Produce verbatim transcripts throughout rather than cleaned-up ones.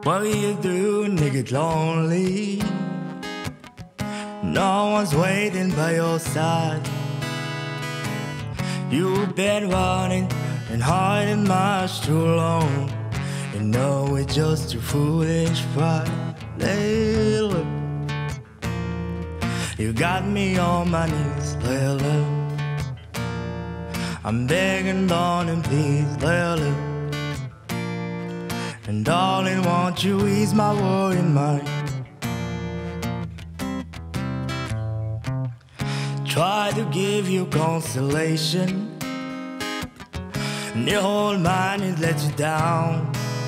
What will you do when you get lonely? No one's waiting by your side. You've been running and hiding much too long. You know it's just your foolish pride. Layla, you got me on my knees, Layla. I'm begging, darling, please, Layla. And darling, won't you ease my worried mind? Try to give you consolation, and your whole mind has let you down.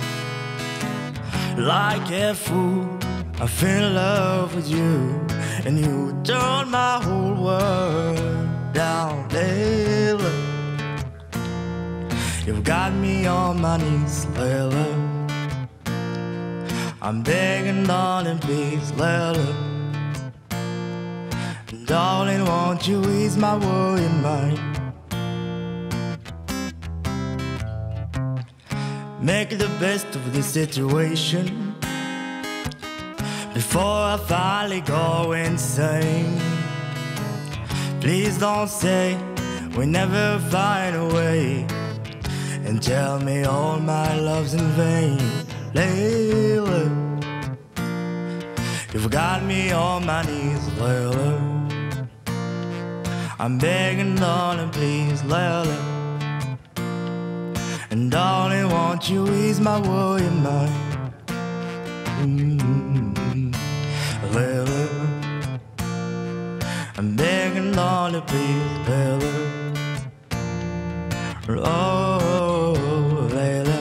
Like a fool, I fell in love with you, and you turned my whole world down. Layla, you've got me on my knees, Layla. I'm begging, darling, please, Layla. Darling, won't you ease my worried mind? Make the best of this situation before I finally go insane. Please don't say we never find a way, and tell me all my love's in vain. Layla, you've got me on my knees, Layla. I'm begging, darling, please, Layla. And darling, won't you ease my worried mind? Mm-hmm. Layla, I'm begging, darling, please, Layla. Oh, Layla,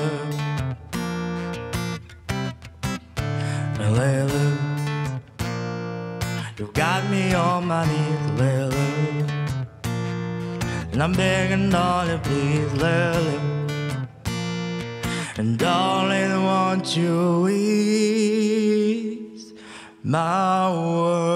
Layla, you've got me on my knees, Layla. And I'm begging, darling, please, Layla. And darling, won't you ease my world?